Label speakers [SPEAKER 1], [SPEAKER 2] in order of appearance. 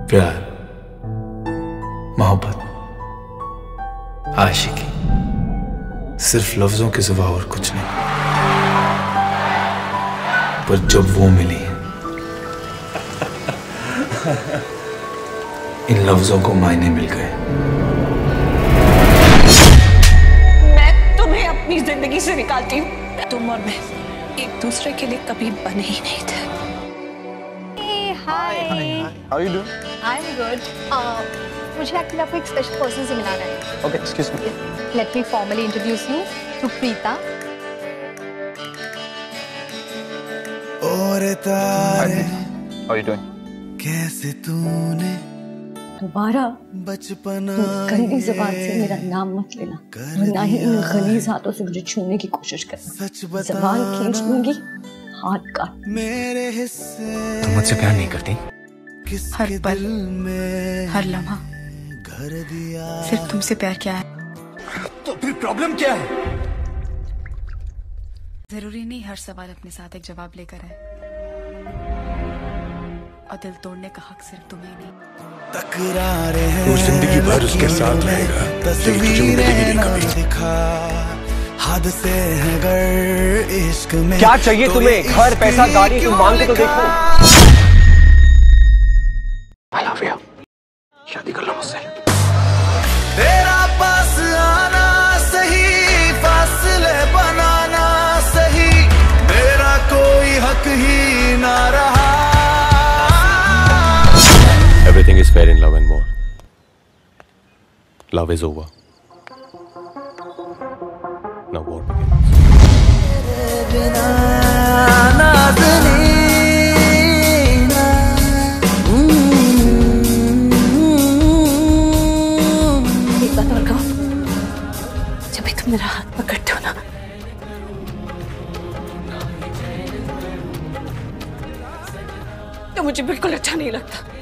[SPEAKER 1] प्यार, मोहब्बत, आशिकी सिर्फ लफ्जों के सिवा और कुछ नहीं। पर जब वो मिली इन लफ्जों को मायने मिल गए।
[SPEAKER 2] मैं तुम्हें अपनी जिंदगी से निकालती हूँ। तुम और मैं एक दूसरे के लिए कभी बने ही नहीं थे।
[SPEAKER 3] Hi,
[SPEAKER 4] How are you doing?
[SPEAKER 3] I'm good. मुझे एक्चुअली आपको एक स्पेशल पर्सन से मिलाना है।
[SPEAKER 4] Okay, excuse me.
[SPEAKER 3] Let me formally introduce you to Preeta.
[SPEAKER 4] और तारे, how are you doing? कैसे तूने
[SPEAKER 5] दोबारा
[SPEAKER 4] बचपना
[SPEAKER 5] गंदी जुबान से मेरा नाम मत लेना और ना ही इन गलीज हाथों से मुझे छूने की कोशिश करना। जबान खींच लूंगी, हाथ काट।
[SPEAKER 4] मेरे हिस्से
[SPEAKER 1] तुम मुझसे प्यार नहीं करती?
[SPEAKER 2] हर पल, हर लम्हा
[SPEAKER 4] घर दिया
[SPEAKER 2] सिर्फ तुमसे प्यार किया है।
[SPEAKER 1] तो फिर प्रॉब्लम क्या है?
[SPEAKER 2] जरूरी नहीं हर सवाल अपने साथ एक जवाब लेकर आए, और दिल तोड़ने का हक सिर्फ तुम्हें नहीं।
[SPEAKER 4] तकरारे हैं
[SPEAKER 1] वो जिंदगी भर उसके साथ रहेगा, लेकिन तुझे वो मिलेगी नहीं कभी।
[SPEAKER 4] हद से है गर इश्क में।
[SPEAKER 6] क्या चाहिए तो तुम्हें? घर, पैसा, गाड़ी, तुम मांग के तो देखो।
[SPEAKER 1] I love you. शादी कर लो मुझसे।
[SPEAKER 4] तेरा पास आना सही, फासले बनाना सही, मेरा कोई हक ही ना रहा।
[SPEAKER 6] Everything is fair in love and more. Love is over. Now war begins.
[SPEAKER 5] एक बात और कहो, जब भी तुम मेरा हाथ पकड़ते हो ना, तो मुझे बिल्कुल अच्छा नहीं लगता।